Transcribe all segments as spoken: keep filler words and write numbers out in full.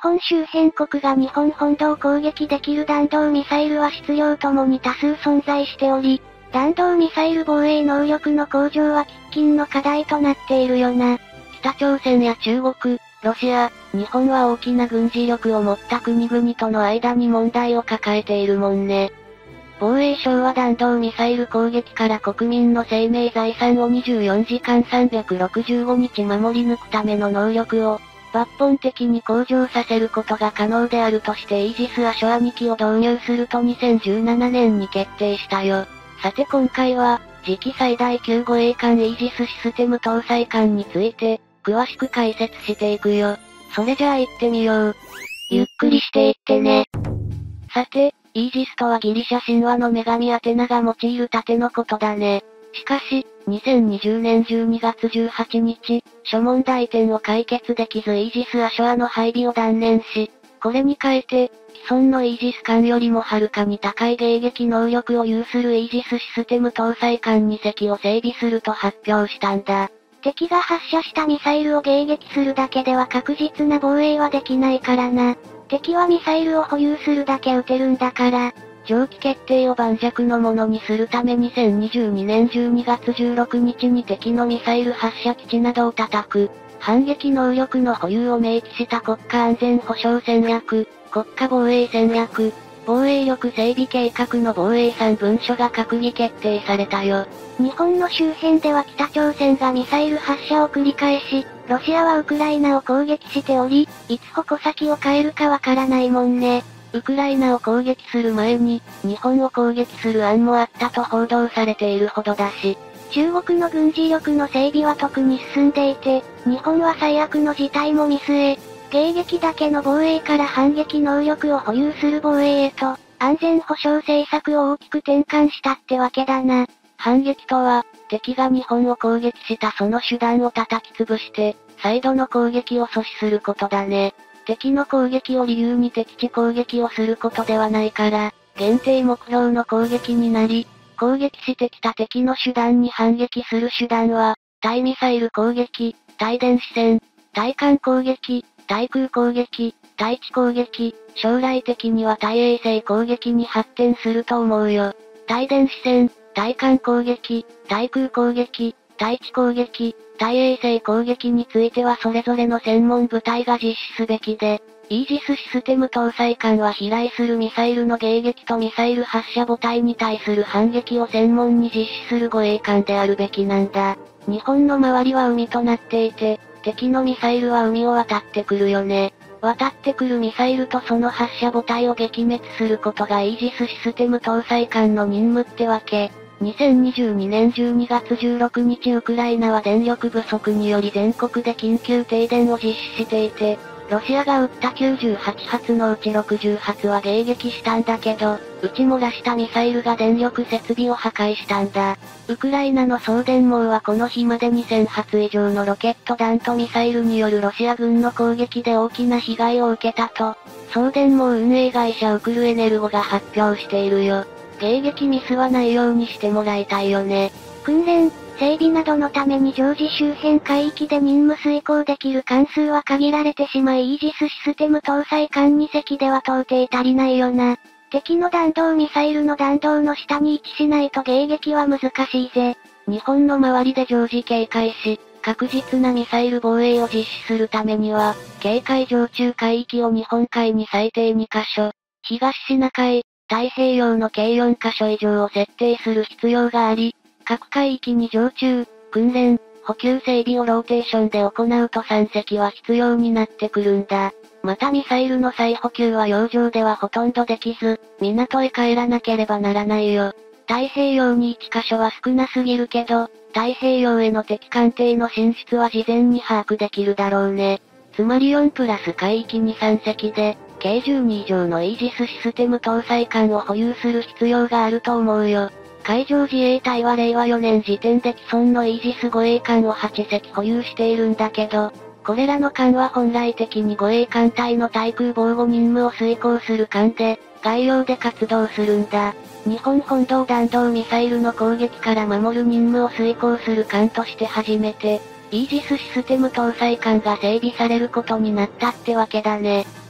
本周辺国が日本本土を攻撃できる弾道ミサイルは質量ともに多数存在しており、弾道ミサイル防衛能力の向上は喫緊の課題となっているよな。 北朝鮮や中国、ロシア、日本は大きな軍事力を持った国々との間に問題を抱えているもんね。防衛省は弾道ミサイル攻撃から国民の生命財産をにじゅうよんじかんさんびゃくろくじゅうごにち守り抜くための能力を、抜本的に向上させることが可能であるとしてイージス・アショアにきを導入するとにせんじゅうななねんに決定したよ。さて今回は、次期最大級護衛艦イージスシステム搭載艦について、詳しく解説していくよ。それじゃあ行ってみよう。 ゆっくりしていってね。 さて、イージスとはギリシャ神話の女神アテナが用いる盾のことだね。しかし、にせんにじゅうねんじゅうにがつじゅうはちにち、諸問題点を解決できずイージス・アショアの配備を断念し、これに変えて、既存のイージス艦よりもはるかに高い迎撃能力を有するイージスシステム搭載艦にせきを整備すると発表したんだ。 敵が発射したミサイルを迎撃するだけでは確実な防衛はできないからな。敵はミサイルを保有するだけ撃てるんだから。 長期決定を盤石のものにするためにせんにじゅうにねんじゅうにがつじゅうろくにちに敵のミサイル発射基地などを叩く、反撃能力の保有を明記した国家安全保障戦略、国家防衛戦略、防衛力整備計画の防衛さん文書が閣議決定されたよ。 日本の周辺では北朝鮮がミサイル発射を繰り返し、ロシアはウクライナを攻撃しており、いつ矛先を変えるかわからないもんね。 ウクライナを攻撃する前に、日本を攻撃する案もあったと報道されているほどだし、 中国の軍事力の整備は特に進んでいて、日本は最悪の事態も見据え、迎撃だけの防衛から反撃能力を保有する防衛へと、安全保障政策を大きく転換したってわけだな。 反撃とは、敵が日本を攻撃したその手段を叩き潰して、再度の攻撃を阻止することだね。敵の攻撃を理由に敵地攻撃をすることではないから、限定目標の攻撃になり、攻撃してきた敵の手段に反撃する手段は、対ミサイル攻撃、対電子戦、対艦攻撃、対空攻撃、対地攻撃、将来的には対衛星攻撃に発展すると思うよ。対電子戦、対艦攻撃、対空攻撃、対地攻撃、対衛星攻撃についてはそれぞれの専門部隊が実施すべきで、イージスシステム搭載艦は飛来するミサイルの迎撃とミサイル発射母体に対する反撃を専門に実施する護衛艦であるべきなんだ。日本の周りは海となっていて、敵のミサイルは海を渡ってくるよね。渡ってくるミサイルとその発射母体を撃滅することがイージスシステム搭載艦の任務ってわけ。にせんにじゅうにねんじゅうにがつじゅうろくにちウクライナは電力不足により全国で緊急停電を実施していて、ロシアが撃ったきゅうじゅうはちはつのうちろくじゅうはつは迎撃したんだけど、撃ち漏らしたミサイルが電力設備を破壊したんだ。ウクライナの送電網はこの日までにせんはつ以上のロケット弾とミサイルによるロシア軍の攻撃で大きな被害を受けたと、送電網運営会社ウクルエネルゴが発表しているよ。迎撃ミスはないようにしてもらいたいよね。 訓練、整備などのために常時周辺海域で任務遂行できる艦数は限られてしまいイージスシステム搭載艦にせきでは到底足りないよな。敵の弾道ミサイルの弾道の下に位置しないと迎撃は難しいぜ。 日本の周りで常時警戒し、確実なミサイル防衛を実施するためには、警戒常駐海域を日本海に最低にかしょ、東シナ海、太平洋の計よんかしょ以上を設定する必要があり、各海域に常駐、訓練、補給整備をローテーションで行うとさんせきは必要になってくるんだ。またミサイルの再補給は洋上ではほとんどできず、港へ帰らなければならないよ。太平洋にいっかしょは少なすぎるけど、太平洋への敵艦艇の進出は事前に把握できるだろうね。つまりよんプラス海域にさんせきで、計じゅうに以上のイージスシステム搭載艦を保有する必要があると思うよ。海上自衛隊はれいわよねん時点で既存のイージス護衛艦をはちせき保有しているんだけど、これらの艦は本来的に護衛艦隊の対空防護任務を遂行する艦で、外洋で活動するんだ。日本本土弾道ミサイルの攻撃から守る任務を遂行する艦として初めて、イージスシステム搭載艦が整備されることになったってわけだね。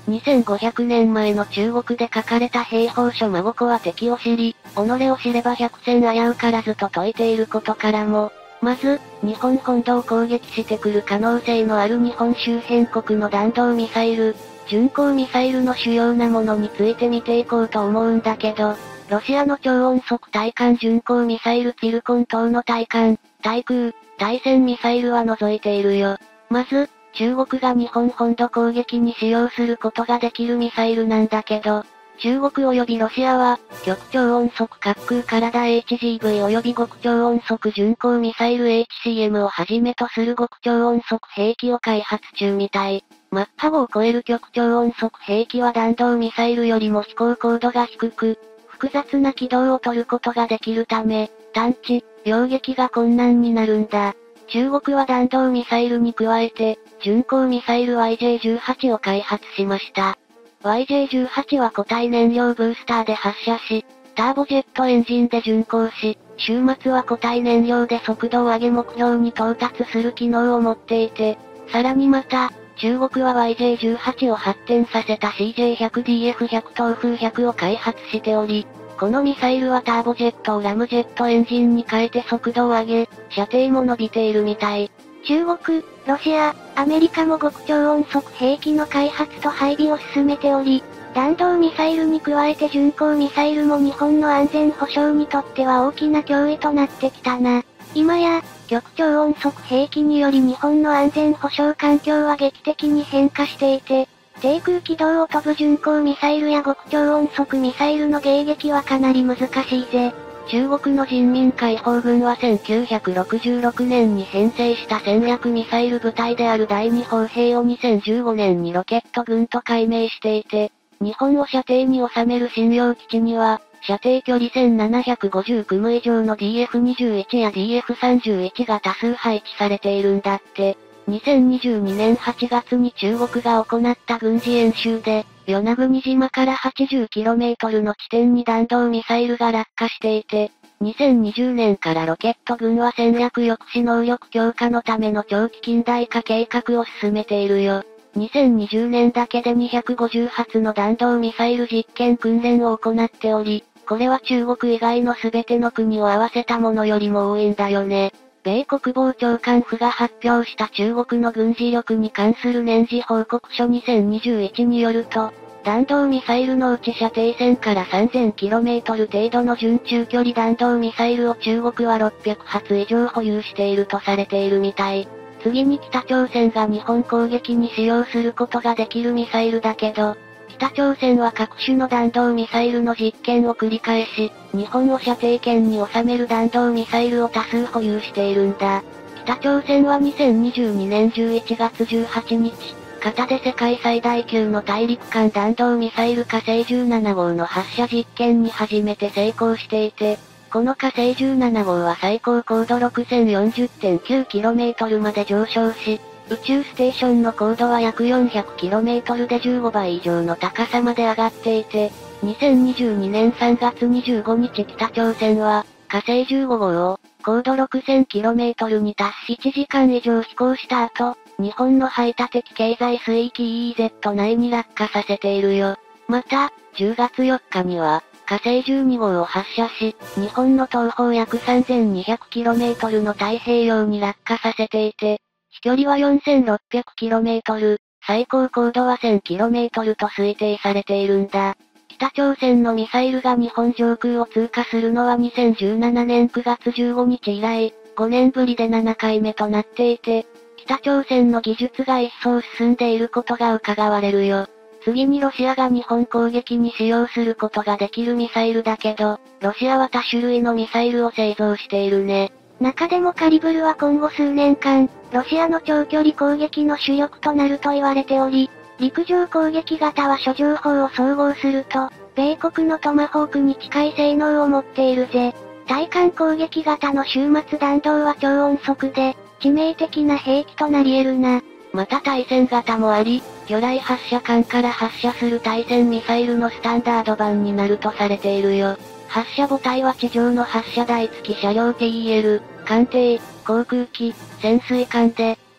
にせんごひゃくねんまえの中国で書かれた兵法書真心は敵を知り、己を知れば百戦危うからずと説いていることからも、まず、日本本土を攻撃してくる可能性のある日本周辺国の弾道ミサイル、巡航ミサイルの主要なものについて見ていこうと思うんだけど、ロシアの超音速対艦巡航ミサイルツィルコン等の対艦、対空、対戦ミサイルは除いているよ。まず、中国が日本本土攻撃に使用することができるミサイルなんだけど、中国及びロシアは、極超音速滑空体 エイチジーブイ 及び極超音速巡航ミサイル エイチシーエム をはじめとする極超音速兵器を開発中みたい。マッハごを超える極超音速兵器は弾道ミサイルよりも飛行高度が低く、複雑な軌道を取ることができるため、探知、擁撃が困難になるんだ。中国は弾道ミサイルに加えて、巡航ミサイル ワイジェイじゅうはち を開発しました。ワイジェイじゅうはち は固体燃料ブースターで発射し、ターボジェットエンジンで巡航し、終末は固体燃料で速度を上げ目標に到達する機能を持っていて、さらにまた、中国は ワイジェイじゅうはち を発展させた シージェイひゃくディーエフひゃく 東風ひゃくを開発しており、このミサイルはターボジェットをラムジェットエンジンに変えて速度を上げ、射程も伸びているみたい。 中国、ロシア、アメリカも極超音速兵器の開発と配備を進めており、弾道ミサイルに加えて巡航ミサイルも日本の安全保障にとっては大きな脅威となってきたな。今や、極超音速兵器により日本の安全保障環境は劇的に変化していて、低空軌道を飛ぶ巡航ミサイルや極超音速ミサイルの迎撃はかなり難しいぜ。 中国の人民解放軍はせんきゅうひゃくろくじゅうろくねんに編成した戦略ミサイル部隊である第二砲兵をにせんじゅうごねんにロケット軍と改名していて、日本を射程に収める新洋基地には、射程距離せんななひゃくごじゅうキロ以上の ディーエフにじゅういち や ディーエフさんじゅういち が多数配置されているんだって。にせんにじゅうにねんはちがつに中国が行った軍事演習で、与那国島からはちじゅうキロメートルの地点に弾道ミサイルが落下していて、にせんにじゅうねんからロケット軍は戦略抑止能力強化のための長期近代化計画を進めているよ。にせんにじゅうねんだけでにひゃくごじゅうはつの弾道ミサイル実験訓練を行っており、これは中国以外の全ての国を合わせたものよりも多いんだよね。米国防長官府が発表した中国の軍事力に関する年次報告書にせんにじゅういちによると、弾道ミサイルのうち射程せんからさんぜんキロメートル程度の準中距離弾道ミサイルを中国はろっぴゃくはつ以上保有しているとされているみたい。次に北朝鮮が日本攻撃に使用することができるミサイルだけど、北朝鮮は各種の弾道ミサイルの実験を繰り返し、日本を射程圏に収める弾道ミサイルを多数保有しているんだ。北朝鮮はにせんにじゅうにねんじゅういちがつじゅうはちにち、片で世界最大級の大陸間弾道ミサイル火星じゅうなな号の発射実験に初めて成功していて、この火星じゅうなな号は最高高度 ろくせんよんじゅってんきゅうキロメートル まで上昇し、宇宙ステーションの高度は約 よんひゃくキロメートル でじゅうごばい以上の高さまで上がっていて、にせんにじゅうにねんさんがつにじゅうごにち北朝鮮は、火星じゅうご号を、高度 ろくせんキロメートル に達しいちじかん以上飛行した後、日本の排他的経済水域 イーイーゼット 内に落下させているよ。また、じゅうがつよっかには、火星じゅうに号を発射し、日本の東方約 さんぜんにひゃくキロメートル の太平洋に落下させていて、飛距離は よんせんろっぴゃくキロメートル、最高高度は せんキロメートル と推定されているんだ。北朝鮮のミサイルが日本上空を通過するのはにせんじゅうななねんくがつじゅうごにち以来、ごねんぶりでななかいめとなっていて、北朝鮮の技術が一層進んでいることが伺われるよ。次にロシアが日本攻撃に使用することができるミサイルだけど、ロシアは多種類のミサイルを製造しているね。 中でもカリブルは今後数年間、ロシアの長距離攻撃の主力となると言われており、陸上攻撃型は諸情報を総合すると、米国のトマホークに近い性能を持っているぜ。対艦攻撃型の終末弾道は超音速で、致命的な兵器となり得るな。 また対戦型もあり、魚雷発射管から発射する対戦ミサイルのスタンダード版になるとされているよ。発射母体は地上の発射台付き車両 ティーイーエル、艦艇、航空機、潜水艦で、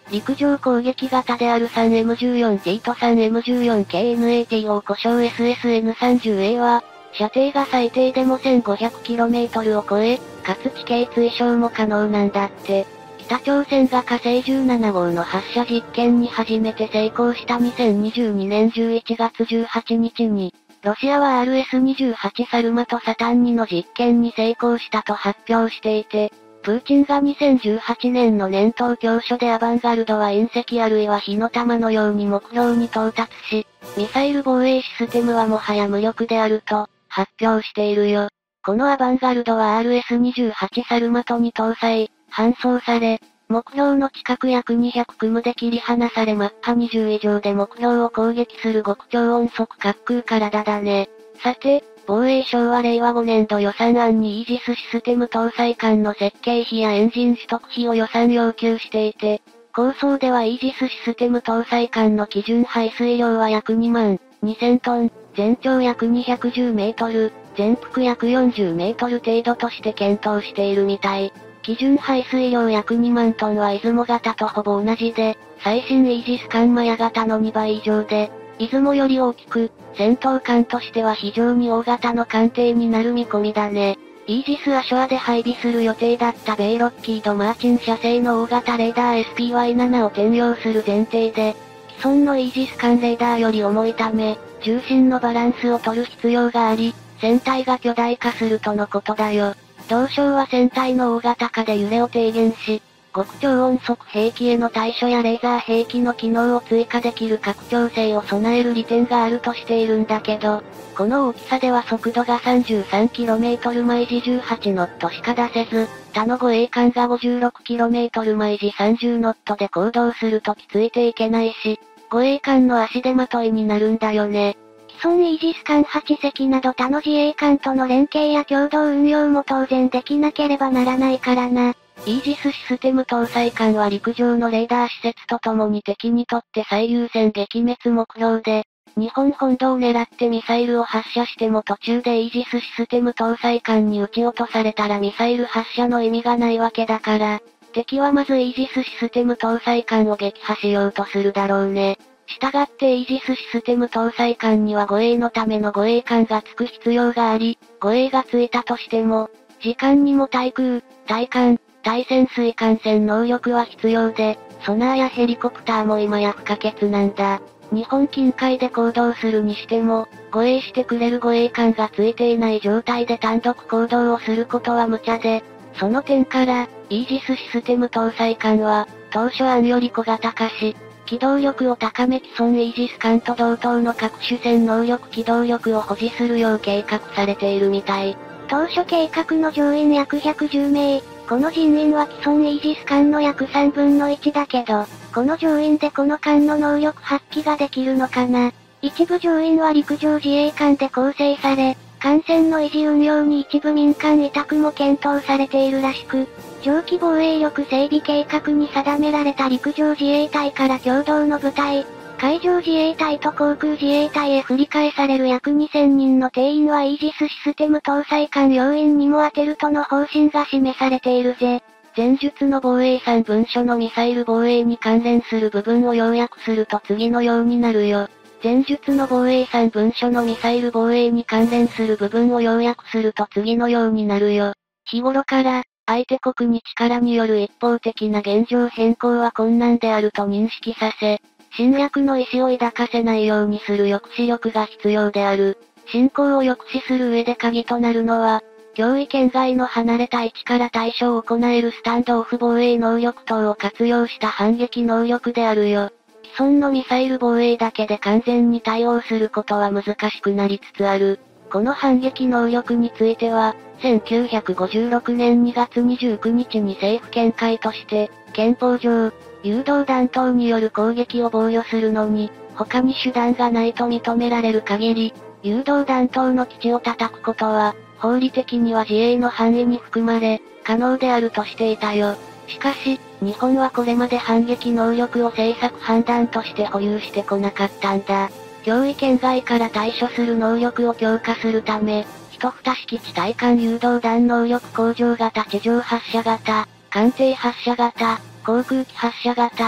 陸上攻撃型である スリーエムじゅうよんティー と スリーエムじゅうよんケーエヌエーティーオー 故障 エスエスエヌさんじゅうエー は、射程が最低でも せんごひゃくキロメートル を超え、かつ地形追傷も可能なんだって。北朝鮮が火星じゅうなな号の発射実験に初めて成功したにせんにじゅうにねんじゅういちがつじゅうはちにちに、ロシアは アールエスにじゅうはち サルマとサタンにの実験に成功したと発表していて、プーチンがにせんじゅうはちねんの年頭教書でアバンガルドは隕石あるいは火の玉のように目標に到達し、ミサイル防衛システムはもはや無力であると、発表しているよ。このアバンガルドは アールエスにじゅうはち サルマトに搭載、搬送され、目標の近く約にひゃくキロで切り離されマッハにじゅう以上で目標を攻撃する極超音速滑空体だね。さて、防衛省はれいわごねんど予算案にイージスシステム搭載艦の設計費やエンジン取得費を予算要求していて、構想ではイージスシステム搭載艦の基準排水量は約にまんにせんトン、全長約にひゃくじゅうメートル、全幅約よんじゅうメートル程度として検討しているみたい。基準排水量約にまんトンは出雲型とほぼ同じで、最新イージス艦マヤ型のにばい以上で、出雲より大きく、戦闘艦としては非常に大型の艦艇になる見込みだね。イージス・アショアで配備する予定だった米ロッキード・マーチン社製の大型レーダー エスピーワイセブン を転用する前提で、既存のイージス艦レーダーより重いため、重心のバランスを取る必要があり、船体が巨大化するとのことだよ。同省は船体の大型化で揺れを低減し、極超音速兵器への対処やレーザー兵器の機能を追加できる拡張性を備える利点があるとしているんだけど、この大きさでは速度が さんじゅうさんキロメートル 毎時じゅうはちノットしか出せず、他の護衛艦が ごじゅうろくキロメートル 毎時さんじゅうノットで行動するときついていけないし、護衛艦の足手まといになるんだよね。 既存イージス艦はち隻など他の自衛艦との連携や共同運用も当然できなければならないからな。 イージスシステム搭載艦は陸上のレーダー施設とともに敵にとって最優先撃滅目標で、日本本土を狙ってミサイルを発射しても途中でイージスシステム搭載艦に撃ち落とされたらミサイル発射の意味がないわけだから、敵はまずイージスシステム搭載艦を撃破しようとするだろうね。したがってイージスシステム搭載艦には護衛のための護衛艦がつく必要があり、護衛がついたとしても、時間にも対空、対艦、対潜水艦戦能力は必要で、ソナーやヘリコプターも今や不可欠なんだ。日本近海で行動するにしても、護衛してくれる護衛艦がついていない状態で単独行動をすることは無茶で、その点から、イージスシステム搭載艦は、当初案より小型化し、機動力を高め既存イージス艦と同等の各種戦能力機動力を保持するよう計画されているみたい。 当初計画の乗員約ひゃくじゅうめい、この人員は既存イージス艦の約さんぶんのいちだけど、この乗員でこの艦の能力発揮ができるのかな。一部乗員は陸上自衛艦で構成され、艦船の維持運用に一部民間委託も検討されているらしく、長期防衛力整備計画に定められた陸上自衛隊から共同の部隊、海上自衛隊と航空自衛隊へ振り替えされる約にせんにんの定員はイージスシステム搭載艦要員にも当てるとの方針が示されているぜ。 前述の防衛さん文書のミサイル防衛に関連する部分を要約すると次のようになるよ。前述の防衛さん文書のミサイル防衛に関連する部分を要約すると次のようになるよ。日頃から、相手国に力による一方的な現状変更は困難であると認識させ、侵略の意思を抱かせないようにする抑止力が必要である。侵攻を抑止する上で鍵となるのは、脅威圏外の離れた位置から対処を行えるスタンドオフ防衛能力等を活用した反撃能力であるよ。既存のミサイル防衛だけで完全に対応することは難しくなりつつある。この反撃能力については、せんきゅうひゃくごじゅうろくねんにがつにじゅうくにちに政府見解として、憲法上、誘導弾等による攻撃を防御するのに、他に手段がないと認められる限り、誘導弾等の基地を叩くことは、法理的には自衛の範囲に含まれ、可能であるとしていたよ。しかし、日本はこれまで反撃能力を政策判断として保有してこなかったんだ。脅威圏外から対処する能力を強化するため、一蓋式地対艦誘導弾能力向上型地上発射型、艦艇発射型、航空機発射型、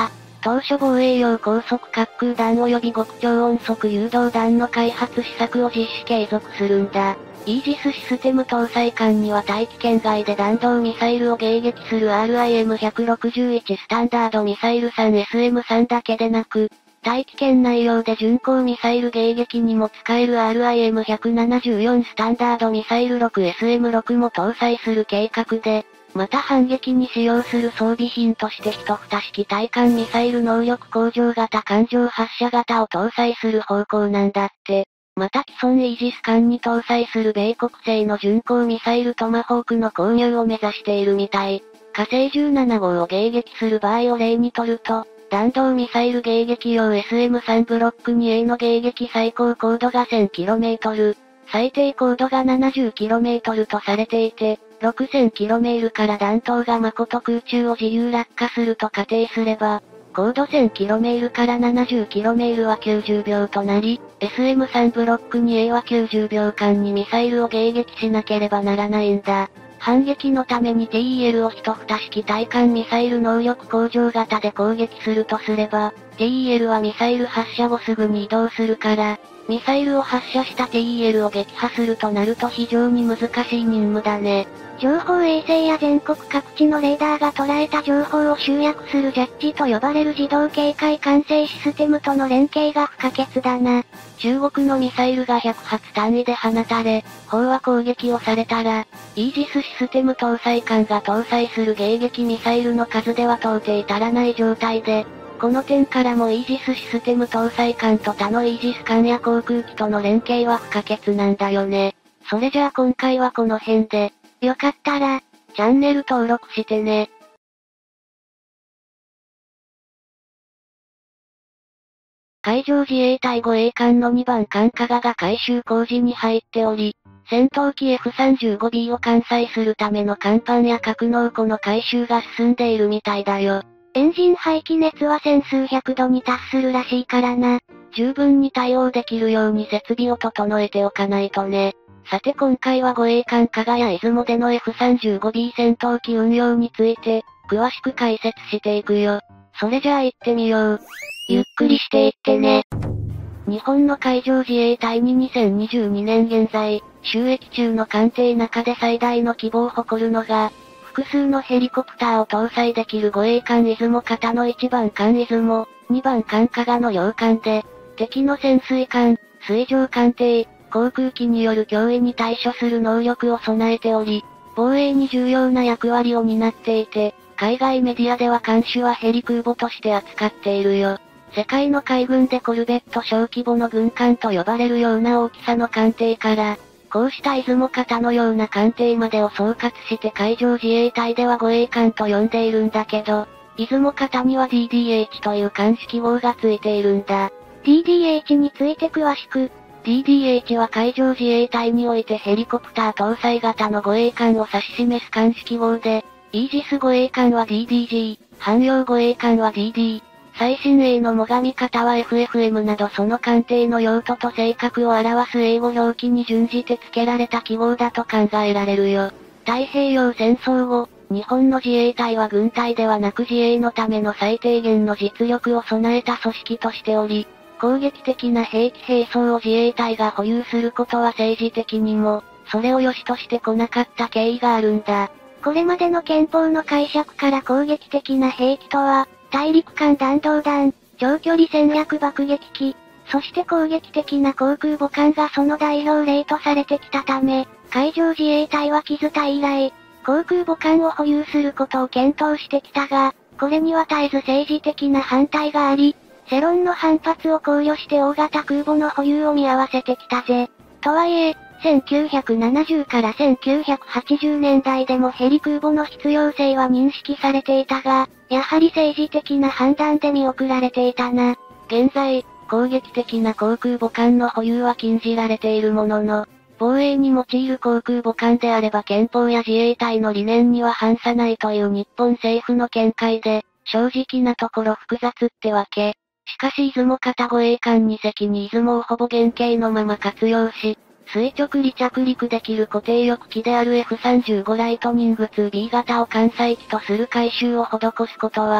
当初防衛用高速滑空弾及び極超音速誘導弾の開発施策を実施継続するんだ。イージスシステム搭載艦には大気圏外で弾道ミサイルを迎撃する アールアイエムひゃくろくじゅういち スタンダードミサイル スリーエスエムスリー だけでなく、大気圏内用で巡航ミサイル迎撃にも使える アールアイエムひゃくななじゅうよん スタンダードミサイル シックスエスエムシックス も搭載する計画で、また反撃に使用する装備品として一蓋式対艦ミサイル能力向上型艦上発射型を搭載する方向なんだって。また既存イージス艦に搭載する米国製の巡航ミサイルトマホークの購入を目指しているみたい。火星じゅうなな号を迎撃する場合を例にとると、弾道ミサイル迎撃用 エスエムスリー ブロック にエー の迎撃最高高度が せんキロメートル、最低高度が ななじゅうキロメートル とされていて、ろくせんキロメートル から弾頭が誠空中を自由落下すると仮定すれば、高度 せんキロメートル から ななじゅうキロメートル はきゅうじゅうびょうとなり、エスエムスリー ブロック にエー はきゅうじゅうびょうかんにミサイルを迎撃しなければならないんだ。反撃のために ティーイーエル を一蓋式対艦ミサイル能力向上型で攻撃するとすれば、ティーイーエル はミサイル発射後すぐに移動するから、ミサイルを発射した ティーイーエル を撃破するとなると非常に難しい任務だね。 情報衛星や全国各地のレーダーが捉えた情報を集約するジャッジと呼ばれる自動警戒管制システムとの連携が不可欠だな。 中国のミサイルがひゃくはつ単位で放たれ、飽和攻撃をされたら、イージスシステム搭載艦が搭載する迎撃ミサイルの数では到底足らない状態で、この点からもイージスシステム搭載艦と他のイージス艦や航空機との連携は不可欠なんだよね。それじゃあ今回はこの辺で、 よかったら、 チャンネル登録してね。海上自衛隊護衛艦のにばん艦加賀が改修工事に入っており、戦闘機 エフさんじゅうごビー を艦載するための甲板や格納庫の改修が進んでいるみたいだよ。 エンジン排気熱は千数百度に達するらしいからな。 十分に対応できるように設備を整えておかないとね。さて今回は護衛艦加賀や出雲での エフさんじゅうごビー 戦闘機運用について、詳しく解説していくよ。それじゃあ行ってみよう。 ゆっくりしていってね。 日本の海上自衛隊ににせんにじゅうにねん現在、就役中の艦艇中で最大の規模を誇るのが、複数のヘリコプターを搭載できる護衛艦出雲型のいちばん艦出雲、にばん艦加賀の両艦で、敵の潜水艦、水上艦艇、航空機による脅威に対処する能力を備えており、防衛に重要な役割を担っていて、海外メディアでは艦種はヘリ空母として扱っているよ。世界の海軍でコルベット小規模の軍艦と呼ばれるような大きさの艦艇から、こうした出雲型のような艦艇までを総括して海上自衛隊では護衛艦と呼んでいるんだけど、出雲型には ディーディーエイチ という艦式号がついているんだ。 ディーディーエイチ について詳しく。 ディーディーエイチ は海上自衛隊においてヘリコプター搭載型の護衛艦を指し示す艦式号で、イージス護衛艦は ディーディージー、汎用護衛艦は ディーディー、最新鋭の最上型は エフエフエム などその艦艇の用途と性格を表す英語表記に準じて付けられた記号だと考えられるよ。太平洋戦争後、日本の自衛隊は軍隊ではなく自衛のための最低限の実力を備えた組織としており、攻撃的な兵器兵装を自衛隊が保有することは政治的にも、それを良しとしてこなかった経緯があるんだ。 これまでの憲法の解釈から攻撃的な兵器とは、大陸間弾道弾、長距離戦略爆撃機、そして攻撃的な航空母艦がその代表例とされてきたため、海上自衛隊は木津隊以来、航空母艦を保有することを検討してきたが、これには絶えず政治的な反対があり、世論の反発を考慮して大型空母の保有を見合わせてきたぜ。とはいえ、せんきゅうひゃくななじゅうからせんきゅうひゃくはちじゅうねんだいでもヘリ空母の必要性は認識されていたが、やはり政治的な判断で見送られていたな。 現在、攻撃的な航空母艦の保有は禁じられているものの、防衛に用いる航空母艦であれば憲法や自衛隊の理念には反さないという日本政府の見解で、正直なところ複雑ってわけ。しかし出雲型護衛艦に隻に出雲をほぼ原型のまま活用し、垂直離着陸できる固定翼機である エフさんじゅうご ライトニング ツービー 型を艦載機とする改修を施すことは、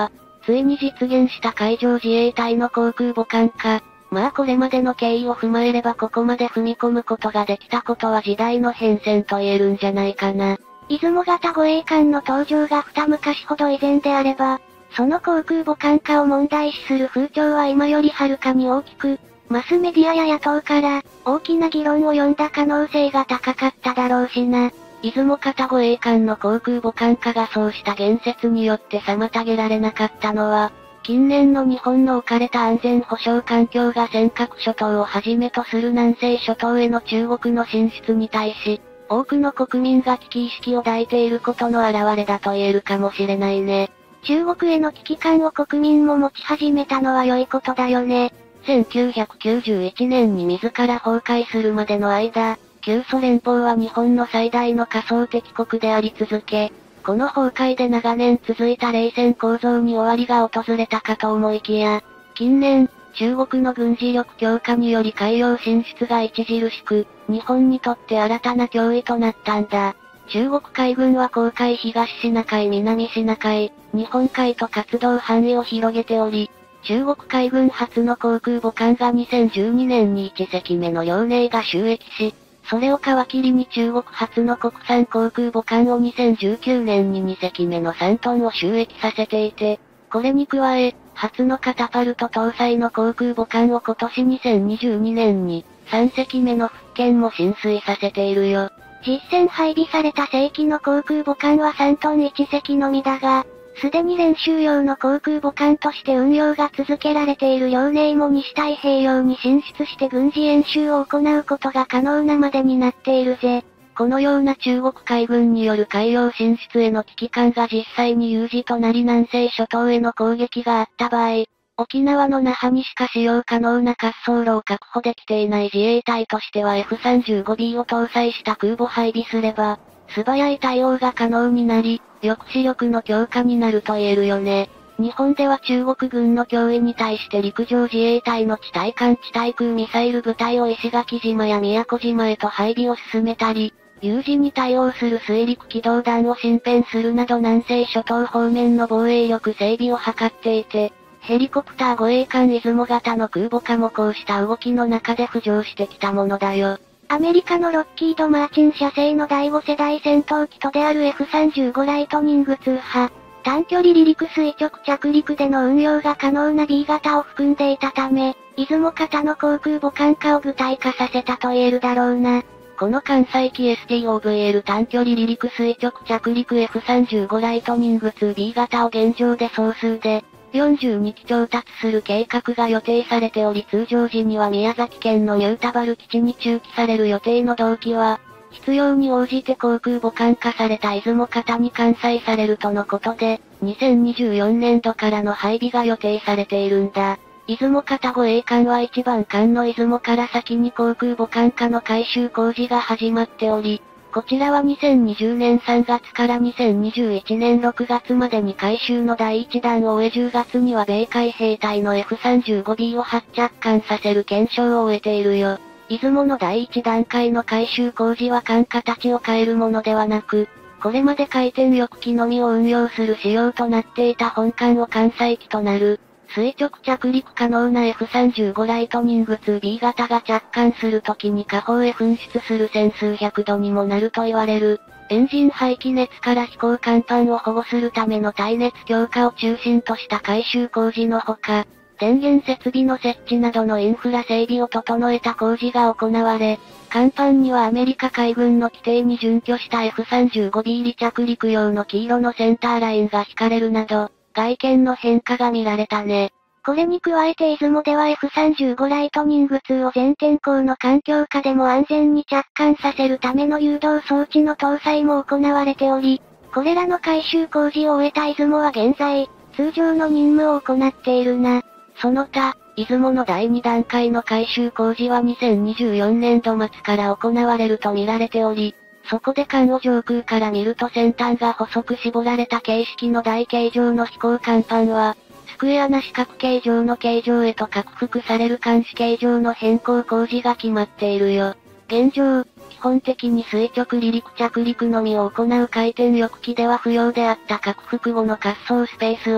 ついに実現した海上自衛隊の航空母艦化。まあこれまでの経緯を踏まえればここまで踏み込むことができたことは時代の変遷と言えるんじゃないかな。 出雲型護衛艦の登場が二昔ほど以前であれば、その航空母艦化を問題視する風潮は今よりはるかに大きく、マスメディアや野党から、大きな議論を呼んだ可能性が高かっただろうしな。 出雲型護衛艦の航空母艦化がそうした言説によって妨げられなかったのは、近年の日本の置かれた安全保障環境が尖閣諸島をはじめとする南西諸島への中国の進出に対し、多くの国民が危機意識を抱いていることの表れだと言えるかもしれないね。 中国への危機感を国民も持ち始めたのは良いことだよね。 せんきゅうひゃくきゅうじゅういちねんに自ら崩壊するまでの間、旧ソ連邦は日本の最大の仮想敵国であり続け、この崩壊で長年続いた冷戦構造に終わりが訪れたかと思いきや、近年、中国の軍事力強化により海洋進出が著しく、日本にとって新たな脅威となったんだ。中国海軍は黄海東シナ海南シナ海、日本海と活動範囲を広げており、中国海軍初の航空母艦がにせんじゅうにねんにいち隻目の遼寧が就役し、それを皮切りに中国初の国産航空母艦をにせんじゅうきゅうねんにに隻目のさんトンを就役させていて、これに加え、初のカタパルト搭載の航空母艦を今年にせんにじゅうにねんにさん隻目の福建も進水させているよ。 実戦配備された正規の航空母艦はさんトンいち隻のみだが、すでに練習用の航空母艦として運用が続けられている遼寧も西太平洋に進出して軍事演習を行うことが可能なまでになっているぜ。 このような中国海軍による海洋進出への危機感が実際に有事となり南西諸島への攻撃があった場合、沖縄の那覇にしか使用可能な滑走路を確保できていない自衛隊としては エフさんじゅうごビー を搭載した空母配備すれば、素早い対応が可能になり、抑止力の強化になると言えるよね。日本では中国軍の脅威に対して陸上自衛隊の地対艦地対空ミサイル部隊を石垣島や宮古島へと配備を進めたり、有事に対応する水陸機動団を新編するなど南西諸島方面の防衛力整備を図っていて、ヘリコプター護衛艦出雲型の空母化もこうした動きの中で浮上してきたものだよ。 アメリカのロッキード・マーチン社製のだいご世代戦闘機とである エフさんじゅうご ライトニングツー波。短距離離陸垂直着陸での運用が可能な ビー 型を含んでいたため、出雲型の航空母艦化を具体化させたと言えるだろうな。 この艦載機 エスティーオーブイエル 短距離離陸垂直着陸 エフさんじゅうご ライトニングツービー 型を現状で総数でよんじゅうに機調達する計画が予定されており通常時には宮崎県のニュータバル基地に駐機される予定の同機は、必要に応じて航空母艦化された出雲型に艦載されるとのことで、にせんにじゅうよねんどからの配備が予定されているんだ。出雲型護衛艦はいちばん艦の出雲から先に航空母艦化の改修工事が始まっており、こちらはにせんにじゅうねんさんがつからにせんにじゅういちねんろくがつまでに改修のだいいちだんを終えじゅうがつには米海兵隊の エフさんじゅうごビー を発着艦させる検証を終えているよ。出雲のだいいち段階の改修工事は艦形を変えるものではなく、これまで回転翼機のみを運用する仕様となっていた本艦を艦載機となる。垂直着陸可能な エフさんじゅうご ライトニングツービー 型が着艦するときに下方へ噴出する千数百度にもなると言われる。エンジン排気熱から飛行甲板を保護するための耐熱強化を中心とした改修工事のほか、電源設備の設置などのインフラ整備を整えた工事が行われ、甲板にはアメリカ海軍の規定に準拠した エフさんじゅうごビー 離着陸用の黄色のセンターラインが引かれるなど、外見の変化が見られたね。 これに加えて出雲では エフさんじゅうご ライトニングツーを全天候の環境下でも安全に着艦させるための誘導装置の搭載も行われており、これらの改修工事を終えた出雲は現在、通常の任務を行っているな。 その他、出雲のだいに段階の改修工事はにせんにじゅうよねんど末から行われると見られており、そこで艦を上空から見ると先端が細く絞られた形式の台形状の飛行甲板は、スクエアな四角形状の形状へと拡幅される監視形状の変更工事が決まっているよ。現状、基本的に垂直離陸着陸のみを行う回転翼機では不要であった拡幅後の滑走スペースを、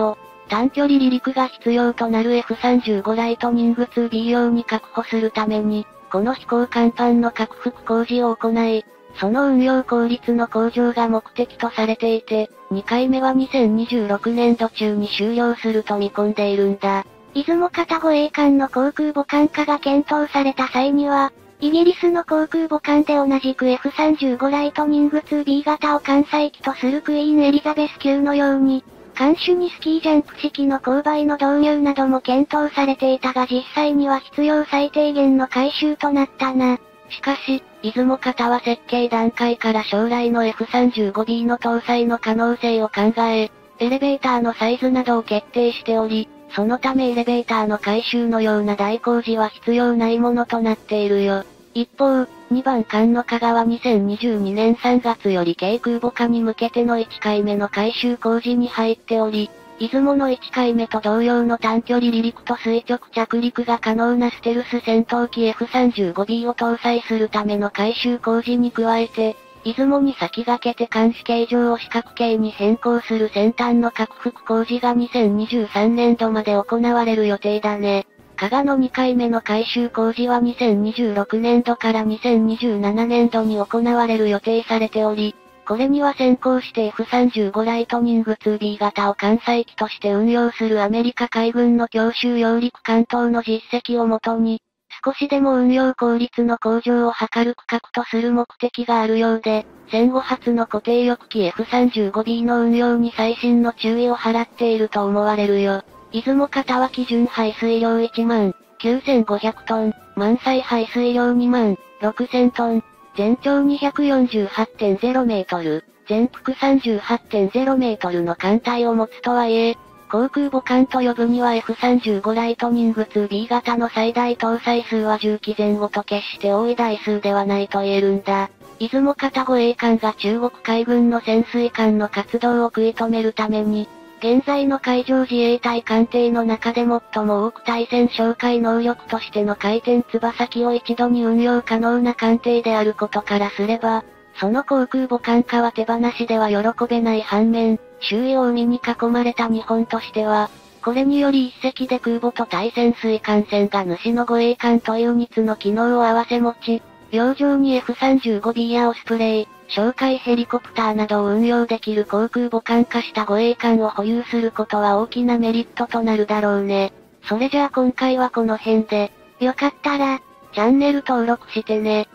短距離離陸が必要となる エフさんじゅうご ライトニング ツービー 用に確保するために、この飛行甲板の拡幅工事を行い、その運用効率の向上が目的とされていて、にかいめはにせんにじゅうろくねんど中に終了すると見込んでいるんだ。 出雲型護衛艦の航空母艦化が検討された際には、イギリスの航空母艦で同じく エフさんじゅうご ライトニング ツービー 型を艦載機とするクイーンエリザベス級のように、艦首にスキージャンプ式の勾配の導入なども検討されていたが実際には必要最低限の改修となったな。 しかし、出雲型は設計段階から将来の エフさんじゅうごビー の搭載の可能性を考え、エレベーターのサイズなどを決定しており、そのためエレベーターの改修のような大工事は必要ないものとなっているよ。一方、にばん艦の加賀はにせんにじゅうにねんさんがつより軽空母化に向けてのいっかいめの改修工事に入っており、出雲のいっかいめと同様の短距離離陸と垂直着陸が可能なステルス戦闘機 エフさんじゅうごビー を搭載するための改修工事に加えて、出雲に先駆けて艦首形状を四角形に変更する先端の拡幅工事がにせんにじゅうさんねんどまで行われる予定だね。加賀のにかいめの改修工事はにせんにじゅうろくねんどからにせんにじゅうななねんどに行われる予定されており、これには先行して エフさんじゅうご ライトニング ツービー 型を艦載機として運用するアメリカ海軍の強襲揚陸艦等の実績をもとに、少しでも運用効率の向上を図る区画とする目的があるようで、戦後初の固定翼機 エフさんじゅうごビー の運用に細心の注意を払っていると思われるよ。出雲型は基準排水量いちまんきゅうせんごひゃくトン、満載排水量にまんろくせんトン、全長 にひゃくよんじゅうはちてんゼロメートル、全幅 さんじゅうはちてんゼロメートルの艦隊を持つとはいえ、航空母艦と呼ぶには エフさんじゅうご ライトニング ツービー 型の最大搭載数はじゅうきぜん後と決して多い台数ではないと言えるんだ。出雲型護衛艦が中国海軍の潜水艦の活動を食い止めるために、現在の海上自衛隊艦艇の中で最も多く対戦哨戒能力としての回転翼機を一度に運用可能な艦艇であることからすれば、その航空母艦化は手放しでは喜べない反面、周囲を海に囲まれた日本としては、これにより一隻で空母と対潜水艦船が主の護衛艦というにつの機能を併せ持ち、洋上に エフさんじゅうごビー やオスプレイ、哨戒ヘリコプターなどを運用できる航空母艦化した護衛艦を保有することは大きなメリットとなるだろうね。それじゃあ今回はこの辺で、 よかったら、 チャンネル登録してね。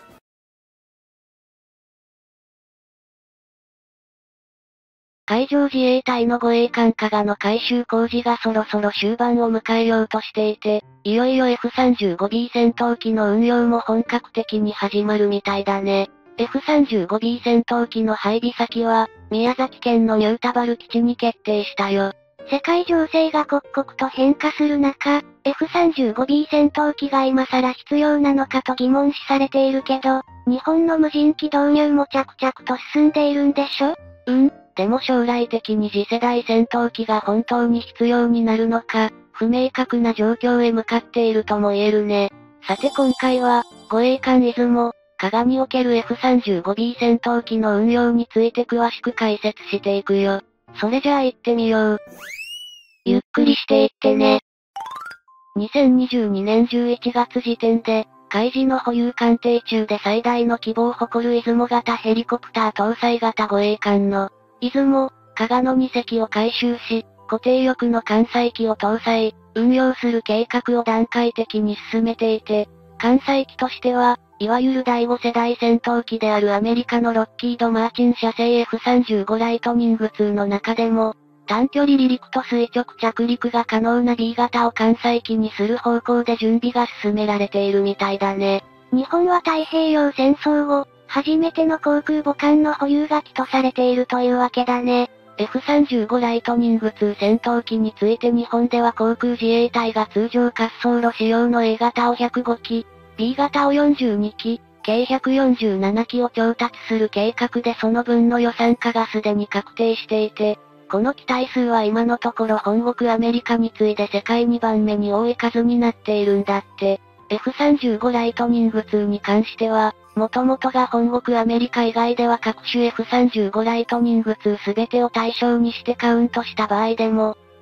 海上自衛隊の護衛艦加賀の改修工事がそろそろ終盤を迎えようとしていて、いよいよ エフさんじゅうごビー 戦闘機の運用も本格的に始まるみたいだね。エフさんじゅうごビー 戦闘機の配備先は、宮崎県のニュータバル基地に決定したよ。 世界情勢が刻々と変化する中、エフさんじゅうごビー 戦闘機が今更必要なのかと疑問視されているけど、日本の無人機導入も着々と進んでいるんでしょ？ うん、でも将来的に次世代戦闘機が本当に必要になるのか、不明確な状況へ向かっているとも言えるね。さて今回は、護衛艦出雲、加賀における エフさんじゅうごビー 戦闘機の運用について詳しく解説していくよ。それじゃあ行ってみよう。ゆっくりしていってね。にせんにじゅうにねんじゅういちがつ時点で、海自の保有艦艇中で最大の規模を誇る出雲型ヘリコプター搭載型護衛艦の、出雲、加賀のにせきを改修し、固定翼の艦載機を搭載、運用する計画を段階的に進めていて、艦載機としては、いわゆるだいご世代戦闘機であるアメリカのロッキード・マーチン社製 エフさんじゅうご ライトニングツーの中でも、短距離離陸と垂直着陸が可能な ビー 型を艦載機にする方向で準備が進められているみたいだね。 日本は太平洋戦争後、初めての航空母艦の保有が基とされているというわけだね。 エフさんじゅうご ライトニングツー戦闘機について日本では航空自衛隊が通常滑走路仕様の A 型をひゃくごき、B 型をよんじゅうにき、計ひゃくよんじゅうななきを調達する計画でその分の予算化がすでに確定していて、この機体数は今のところ本国アメリカに次いで世界にばんめに多い数になっているんだって。エフさんじゅうご ライトニングツーに関しては、元々が本国アメリカ以外では各種 エフさんじゅうご ライトニングツーすべてを対象にしてカウントした場合でも、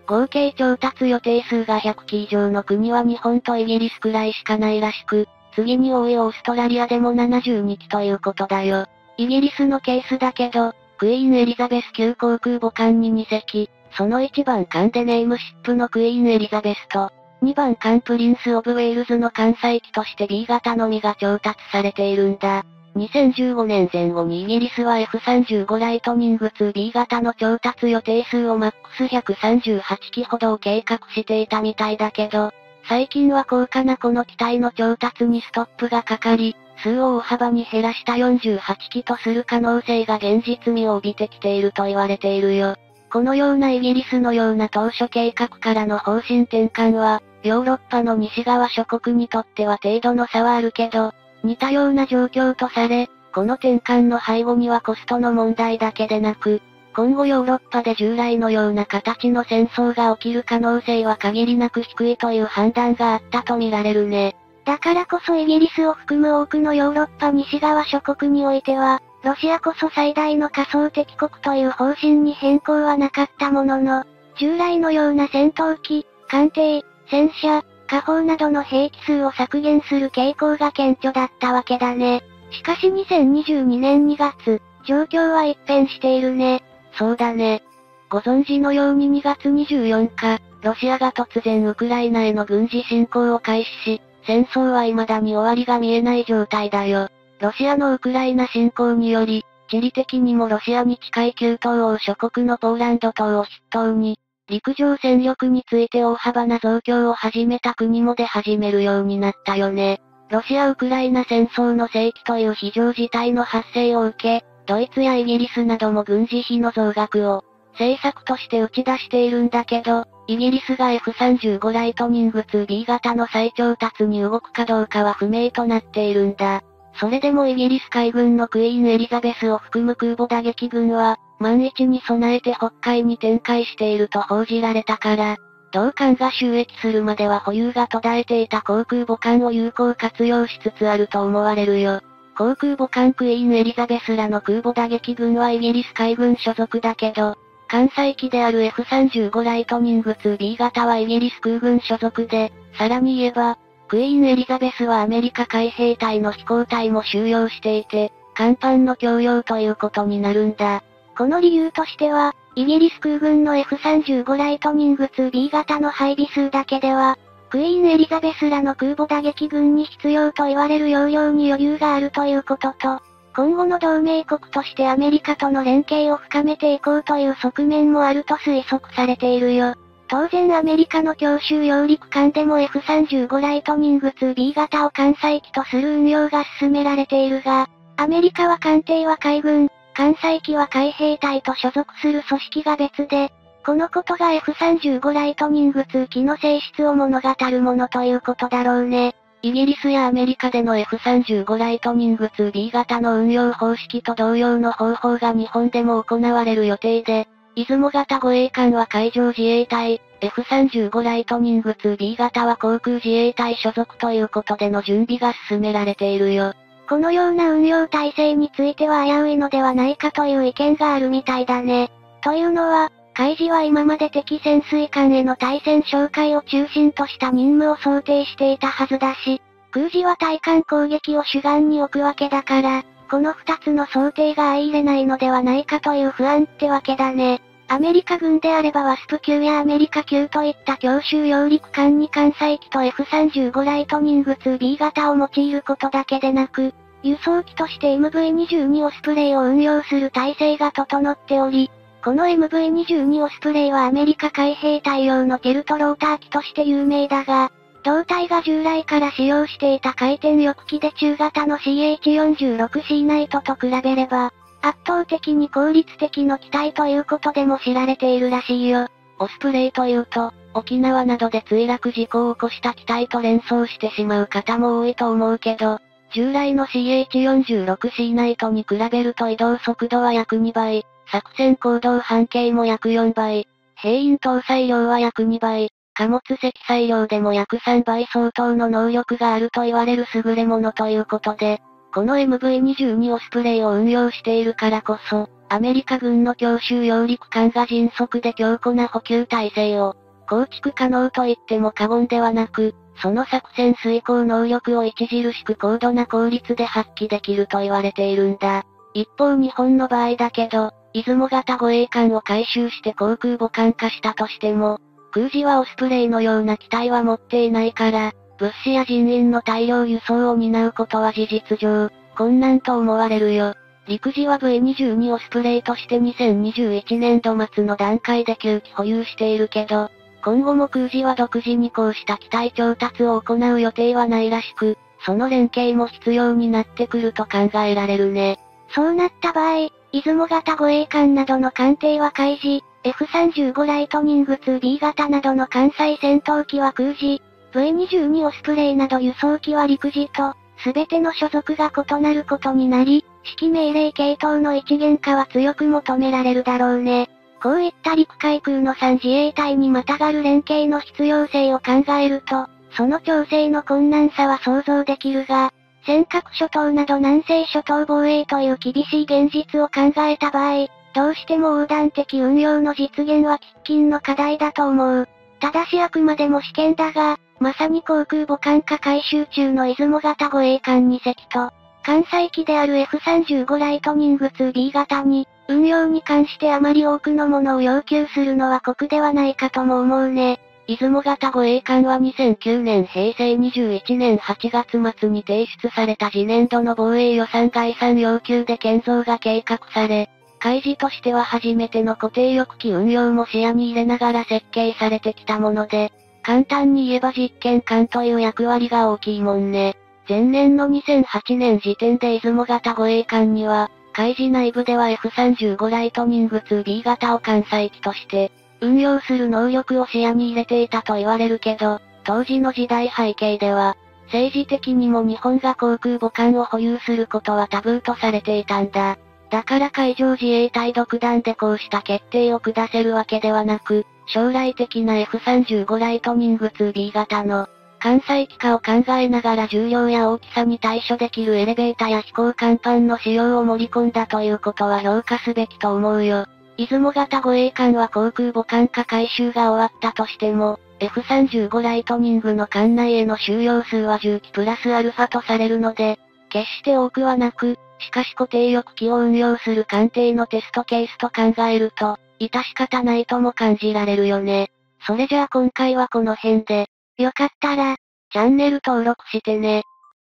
合計調達予定数がひゃくき以上の国は日本とイギリスくらいしかないらしく、次に多いオーストラリアでもななじゅうにきということだよ。イギリスのケースだけど、クイーンエリザベス級航空母艦ににせき、そのいちばん艦でネームシップのクイーンエリザベスと、にばん艦プリンス・オブ・ウェールズの艦載機として ビー 型のみが調達されているんだ。にせんじゅうごねんぜん後にイギリスは エフさんじゅうご ライトニング ツービー 型の調達予定数をマックスひゃくさんじゅうはちきほどを計画していたみたいだけど、最近は高価なこの機体の調達にストップがかかり、数を大幅に減らしたよんじゅうはちきとする可能性が現実味を帯びてきていると言われているよ。このようなイギリスのような当初計画からの方針転換は、ヨーロッパの西側諸国にとっては程度の差はあるけど、似たような状況とされ、この転換の背後にはコストの問題だけでなく、今後ヨーロッパで従来のような形の戦争が起きる可能性は限りなく低いという判断があったとみられるね。 だからこそイギリスを含む多くのヨーロッパ西側諸国においては、ロシアこそ最大の仮想敵国という方針に変更はなかったものの、従来のような戦闘機、艦艇、戦車、火砲などの兵器数を削減する傾向が顕著だったわけだね。しかしにせんにじゅうにねんにがつ、状況は一変しているね。 そうだね。ご存知のようににがつにじゅうよっか、ロシアが突然ウクライナへの軍事侵攻を開始し、戦争は未だに終わりが見えない状態だよ。ロシアのウクライナ侵攻により、地理的にもロシアに近い旧東欧諸国のポーランド島を筆頭に、陸上戦力について大幅な増強を始めた国も出始めるようになったよね。ロシア・ウクライナ戦争の世紀という非常事態の発生を受け、ドイツやイギリスなども軍事費の増額を政策として打ち出しているんだけど、イギリスが エフさんじゅうご ライトニング ツービー 型の再調達に動くかどうかは不明となっているんだ。それでもイギリス海軍のクイーンエリザベスを含む空母打撃群は、万一に備えて北海に展開していると報じられたから、同艦が収益するまでは保有が途絶えていた航空母艦を有効活用しつつあると思われるよ。航空母艦クイーンエリザベスらの空母打撃群はイギリス海軍所属だけど、艦載機である エフさんじゅうご ライトニング ツービー 型はイギリス空軍所属で、さらに言えば、クイーンエリザベスはアメリカ海兵隊の飛行隊も収容していて、甲板の供用ということになるんだ。 この理由としては、イギリス空軍の エフさんじゅうご ライトニング ツービー 型の配備数だけでは、クイーンエリザベスらの空母打撃群に必要と言われる容量に余裕があるということと、今後の同盟国としてアメリカとの連携を深めていこうという側面もあると推測されているよ。当然アメリカの強襲揚陸艦でも エフさんじゅうご ライトニング ツービー 型を艦載機とする運用が進められているが、アメリカは艦艇は海軍、艦載機は海兵隊と所属する組織が別で、このことが エフさんじゅうご ライトニング ツー機の性質を物語るものということだろうね。 イギリスやアメリカでの エフさんじゅうご ライトニング ツービー 型の運用方式と同様の方法が日本でも行われる予定で、出雲型護衛艦は海上自衛隊、エフさんじゅうご ライトニング ツービー 型は航空自衛隊所属ということでの準備が進められているよ。 このような運用体制については危ういのではないかという意見があるみたいだね。というのは、海自は今まで敵潜水艦への対戦哨戒を中心とした任務を想定していたはずだし、空自は対艦攻撃を主眼に置くわけだから、この二つの想定が相入れないのではないかという不安ってわけだね。アメリカ軍であればワスプ級やアメリカ級といった強襲揚陸艦に艦載機と エフさんじゅうご ライトニング ツービー 型を用いることだけでなく、輸送機として エムブイにじゅうに オスプレイを運用する体制が整っており、この エムブイにじゅうに オスプレイはアメリカ海兵隊用のケルトローター機として有名だが、同体が従来から使用していた回転翼機で中型の シーエイチよんじゅうろくシー ナイトと比べれば、圧倒的に効率的の機体ということでも知られているらしいよ。 オスプレイというと、沖縄などで墜落事故を起こした機体と連想してしまう方も多いと思うけど、従来の シーエイチよんじゅうろくシー ナイトに比べると移動速度は約にばい、作戦行動半径も約よんばい、兵員搭載量は約にばい、貨物積載量でも約さんばい相当の能力があると言われる優れものということで、この エムブイにじゅうに オスプレイを運用しているからこそ、アメリカ軍の強襲揚陸艦が迅速で強固な補給体制を構築可能と言っても過言ではなく、その作戦遂行能力を著しく高度な効率で発揮できると言われているんだ。一方日本の場合だけど、出雲型護衛艦を改修して航空母艦化したとしても、空自はオスプレイのような機体は持っていないから、物資や人員の大量輸送を担うことは事実上、困難と思われるよ。陸自は ブイにじゅうに オスプレイとしてにせんにじゅういちねんど末の段階できゅうき保有しているけど、今後も空自は独自にこうした機体調達を行う予定はないらしく、その連携も必要になってくると考えられるね。 そうなった場合、出雲型護衛艦などの艦艇は海自、エフさんじゅうご ライトニング ツービー 型などの艦載戦闘機は空自、ブイにじゅうに オスプレイなど輸送機は陸自と、すべての所属が異なることになり、指揮命令系統の一元化は強く求められるだろうね。こういった陸海空のさん自衛隊にまたがる連携の必要性を考えると、その調整の困難さは想像できるが、尖閣諸島など南西諸島防衛という厳しい現実を考えた場合、どうしても横断的運用の実現は喫緊の課題だと思う。ただしあくまでも試験だが、まさに航空母艦化改修中の出雲型護衛艦に隻と、艦載機である エフさんじゅうご ライトニング ツービー 型に、運用に関してあまり多くのものを要求するのは酷ではないかとも思うね。 出雲型護衛艦はにせんきゅうねんへいせいにじゅういちねんはちがつ末に提出された次年度の防衛予算概算要求で建造が計画され、海自としては初めての固定翼機運用も視野に入れながら設計されてきたもので、簡単に言えば実験艦という役割が大きいもんね。前年のにせんはちねん時点で出雲型護衛艦には、海自内部では エフさんじゅうご ライトニング ツービー 型を艦載機として、運用する能力を視野に入れていたと言われるけど、当時の時代背景では、政治的にも日本が航空母艦を保有することはタブーとされていたんだ。だから海上自衛隊独断でこうした決定を下せるわけではなく、将来的な エフさんじゅうご ライトニング ツービー 型の艦載機化を考えながら重量や大きさに対処できるエレベータや飛行甲板の使用を盛り込んだということは評価すべきと思うよ。出雲型護衛艦は航空母艦化改修が終わったとしても、エフさんじゅうご ライトニングの艦内への収容数はじゅうきプラスアルファとされるので、決して多くはなく、しかし固定翼機を運用する艦艇のテストケースと考えると、致し方ないとも感じられるよね。それじゃあ今回はこの辺で、 よかったら、 チャンネル登録してね。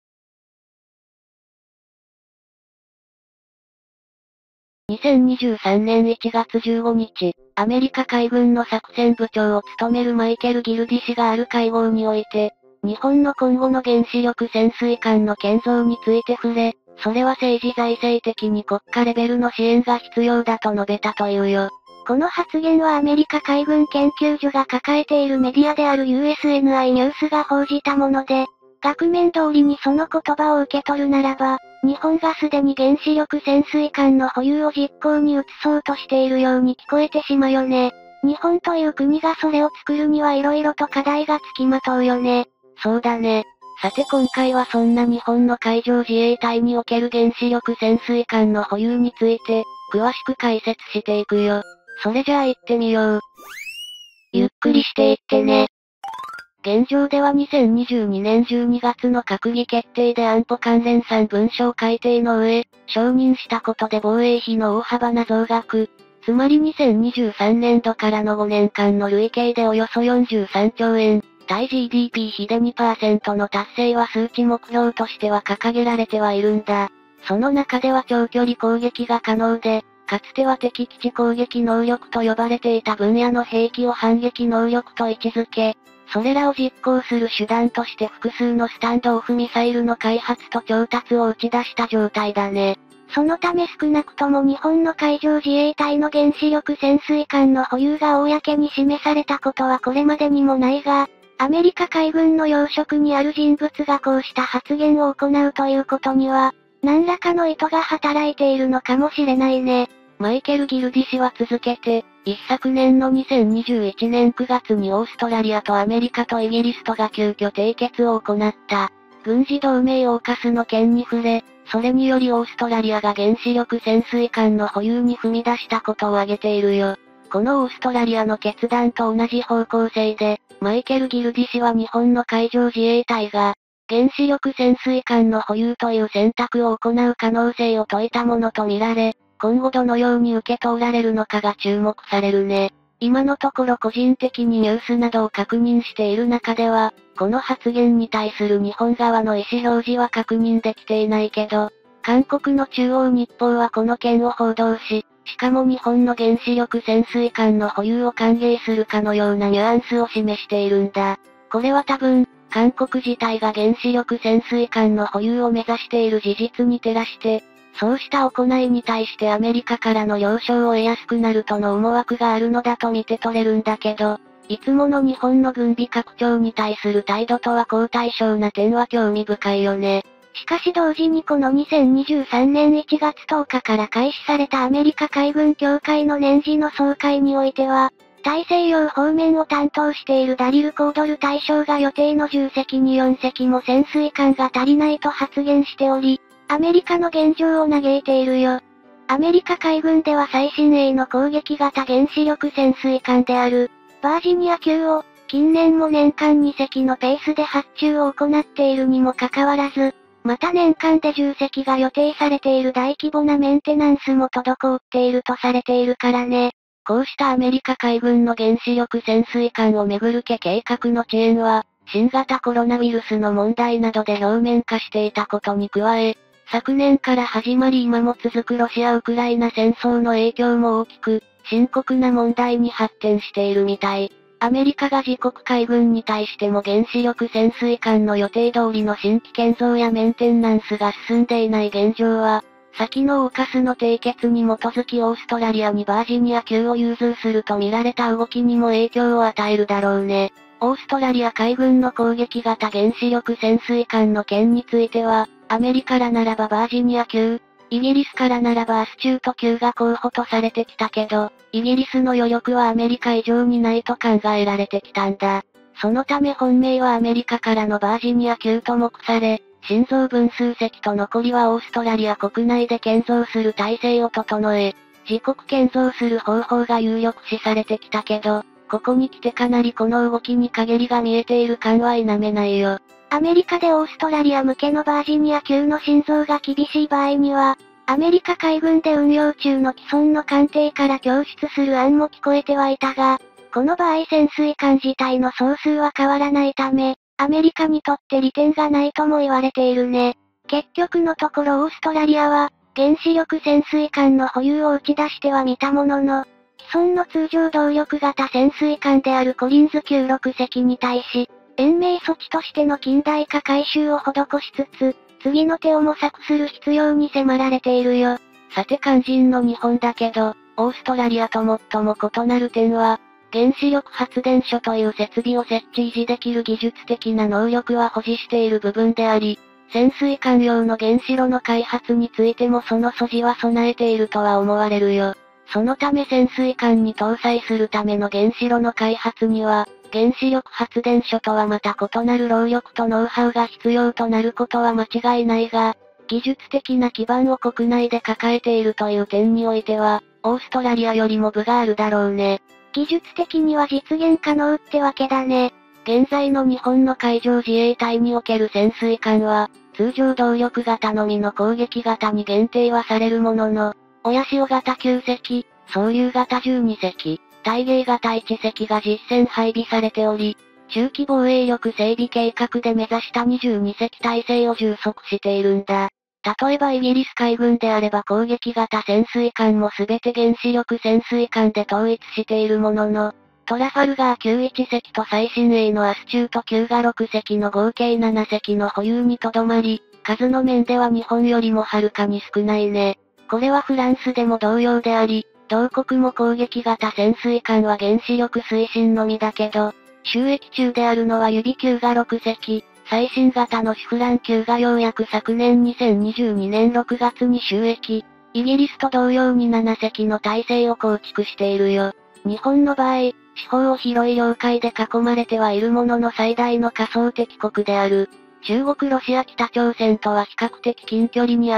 にせんにじゅうさんねんいちがつじゅうごにち、アメリカ海軍の作戦部長を務めるマイケル・ギルディ氏がある会合において、日本の今後の原子力潜水艦の建造について触れ、それは政治財政的に国家レベルの支援が必要だと述べたというよ。 この発言はアメリカ海軍研究所が抱えているメディアである ユーエスエヌアイ ニュースが報じたもので、額面通りにその言葉を受け取るならば、日本がすでに原子力潜水艦の保有を実行に移そうとしているように聞こえてしまうよね。日本という国がそれを作るには色々と課題が付きまとうよね。 そうだね。さて今回はそんな日本の海上自衛隊における原子力潜水艦の保有について、詳しく解説していくよ。それじゃあ行ってみよう。ゆっくりしていってね。現状ではにせんにじゅうにねんじゅうにがつの閣議決定で安保関連さん文書改定の上、承認したことで防衛費の大幅な増額、つまりにせんにじゅうさんねんどからのごねんかんの累計でおよそよんじゅうさんちょうえん、対 ジーディーピー 比で にパーセント の達成は数値目標としては掲げられてはいるんだ。その中では長距離攻撃が可能で、かつては敵基地攻撃能力と呼ばれていた分野の兵器を反撃能力と位置づけ、それらを実行する手段として複数のスタンドオフミサイルの開発と調達を打ち出した状態だね。 そのため少なくとも日本の海上自衛隊の原子力潜水艦の保有が公に示されたことはこれまでにもないが、アメリカ海軍の要職にある人物がこうした発言を行うということには、何らかの意図が働いているのかもしれないね。 マイケル・ギルディ氏は続けて、一昨年のにせんにじゅういちねんくがつにオーストラリアとアメリカとイギリスとが急遽締結を行った、軍事同盟オーカスの件に触れ、それによりオーストラリアが原子力潜水艦の保有に踏み出したことを挙げているよ。 このオーストラリアの決断と同じ方向性で、マイケル・ギルディ氏は日本の海上自衛隊が、原子力潜水艦の保有という選択を行う可能性を説いたものとみられ、今後どのように受け通られるのかが注目されるね。今のところ個人的にニュースなどを確認している中では、この発言に対する日本側の意思表示は確認できていないけど、韓国の中央日報はこの件を報道し、しかも日本の原子力潜水艦の保有を歓迎するかのようなニュアンスを示しているんだ。これは多分、韓国自体が原子力潜水艦の保有を目指している事実に照らして、そうした行いに対してアメリカからの了承を得やすくなるとの思惑があるのだと見て取れるんだけど、いつもの日本の軍備拡張に対する態度とは好対照な点は興味深いよね。 しかし同時にこのにせんにじゅうさんねんいちがつとおかから開始されたアメリカ海軍協会の年次の総会においては、大西洋方面を担当しているダリル・コードル大将が予定のじゅっせきによんせきも潜水艦が足りないと発言しており、アメリカの現状を嘆いているよ。アメリカ海軍では最新鋭の攻撃型原子力潜水艦である、バージニア級を、近年も年間にせきのペースで発注を行っているにもかかわらず、また年間でじゅっせきが予定されている大規模なメンテナンスも滞っているとされているからね。 こうしたアメリカ海軍の原子力潜水艦をめぐる計画の遅延は、新型コロナウイルスの問題などで表面化していたことに加え、昨年から始まり今も続くロシア・ウクライナ戦争の影響も大きく、深刻な問題に発展しているみたい。アメリカが自国海軍に対しても原子力潜水艦の予定通りの新規建造やメンテナンスが進んでいない現状は、先のオーカスの締結に基づきオーストラリアにバージニア級を融通すると見られた動きにも影響を与えるだろうね。オーストラリア海軍の攻撃型原子力潜水艦の件については、アメリカからならばバージニア級、イギリスからならばアスチュート級が候補とされてきたけど、イギリスの余力はアメリカ以上にないと考えられてきたんだ。そのため本命はアメリカからのバージニア級と目され、新造分数隻と残りはオーストラリア国内で建造する体制を整え、自国建造する方法が有力視されてきたけど、ここに来てかなりこの動きに陰りが見えている感は否めないよ。 アメリカでオーストラリア向けのバージニア級の新造が厳しい場合には、アメリカ海軍で運用中の既存の艦艇から供出する案も聞こえてはいたが、この場合潜水艦自体の総数は変わらないため、アメリカにとって利点がないとも言われているね。結局のところオーストラリアは、原子力潜水艦の保有を打ち出してはみたものの、既存の通常動力型潜水艦であるコリンズ級ろくせきに対し、延命措置としての近代化改修を施しつつ、次の手を模索する必要に迫られているよ。 さて肝心の日本だけど、オーストラリアと最も異なる点は、原子力発電所という設備を設置維持できる技術的な能力は保持している部分であり、潜水艦用の原子炉の開発についてもその素地は備えているとは思われるよ。そのため潜水艦に搭載するための原子炉の開発には、原子力発電所とはまた異なる労力とノウハウが必要となることは間違いないが、技術的な基盤を国内で抱えているという点においては、オーストラリアよりも分があるだろうね。 技術的には実現可能ってわけだね。 現在の日本の海上自衛隊における潜水艦は、通常動力型のみの攻撃型に限定はされるものの、親潮型きゅうせき、総流型じゅうにせき、対芸型いっせきが実戦配備されており、中期防衛力整備計画で目指したにじゅうにせき体制を充足しているんだ。例えばイギリス海軍であれば攻撃型潜水艦もすべて原子力潜水艦で統一しているものの、トラファルガーきゅういちせきと最新鋭のアスチュート級がろくせきの合計ななせきの保有にとどまり、数の面では日本よりもはるかに少ないね。これはフランスでも同様であり、同国も攻撃型潜水艦は原子力推進のみだけど、収益中であるのは指級がろくせき、最新型のシフラン級がようやく昨年にせんにじゅうにねんろくがつに収益、イギリスと同様にななせきの体制を構築しているよ。日本の場合、四方を広い領海で囲まれてはいるものの最大の仮想敵国である。中国ロシア北朝鮮とは比較的近距離にあり、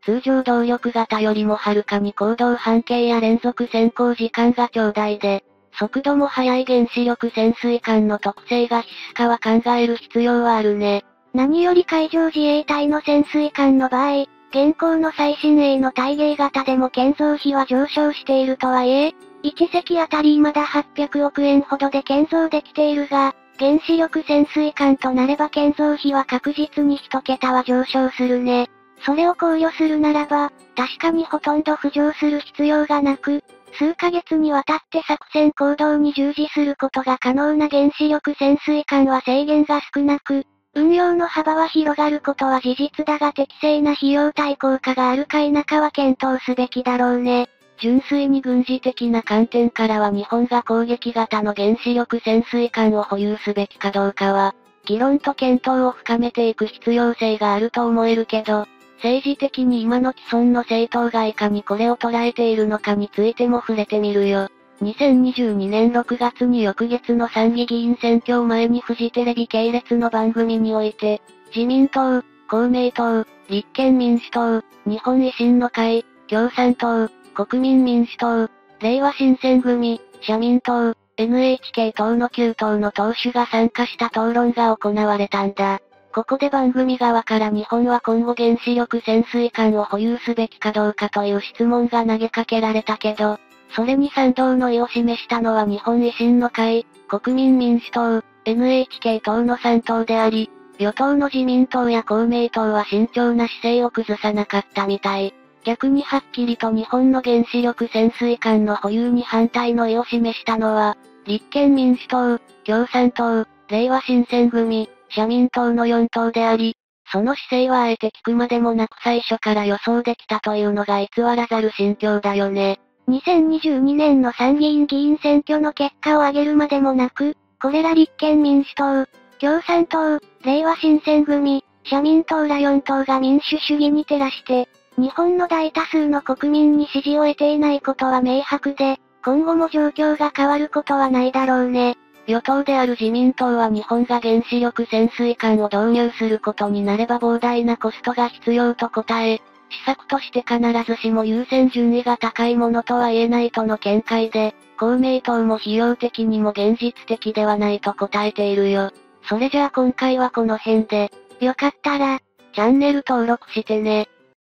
通常動力型よりもはるかに行動半径や連続潜行時間が長大で、速度も速い原子力潜水艦の特性が必須かは考える必要はあるね。 何より海上自衛隊の潜水艦の場合、現行の最新鋭の対芸型でも建造費は上昇しているとはいえ、いち隻あたり未だはっぴゃくおくえんほどで建造できているが、原子力潜水艦となれば建造費は確実に一桁は上昇するね。それを考慮するならば、確かにほとんど浮上する必要がなく、数ヶ月にわたって作戦行動に従事することが可能な原子力潜水艦は制限が少なく、運用の幅は広がることは事実だが適正な費用対効果があるか否かは検討すべきだろうね。 純粋に軍事的な観点からは日本が攻撃型の原子力潜水艦を保有すべきかどうかは、議論と検討を深めていく必要性があると思えるけど、政治的に今の既存の政党がいかにこれを捉えているのかについても触れてみるよ。にせんにじゅうにねんろくがつに翌月の参議議員選挙を前にフジテレビ系列の番組において、自民党、公明党、立憲民主党、日本維新の会、共産党、国民民主党、れいわ新選組、社民党、エヌエイチケー 等のきゅう党の党首が参加した討論が行われたんだ。ここで番組側から日本は今後原子力潜水艦を保有すべきかどうかという質問が投げかけられたけど、それに賛同の意を示したのは日本維新の会、国民民主党、エヌエイチケー 等のさん党であり、与党の自民党や公明党は慎重な姿勢を崩さなかったみたい。逆にはっきりと日本の原子力潜水艦の保有に反対の意を示したのは、立憲民主党、共産党、れいわ新選組、社民党のよん党であり、その姿勢はあえて聞くまでもなく最初から予想できたというのが偽らざる心境だよね。 にせんにじゅうにねんの参議院議員選挙の結果を挙げるまでもなく、これら立憲民主党、共産党、れいわ新選組、社民党らよん党が民主主義に照らして、日本の大多数の国民に支持を得ていないことは明白で、今後も状況が変わることはないだろうね。 与党である自民党は日本が原子力潜水艦を導入することになれば膨大なコストが必要と答え、施策として必ずしも優先順位が高いものとは言えないとの見解で、公明党も費用的にも現実的ではないと答えているよ。それじゃあ今回はこの辺で、 よかったら、 チャンネル登録してね。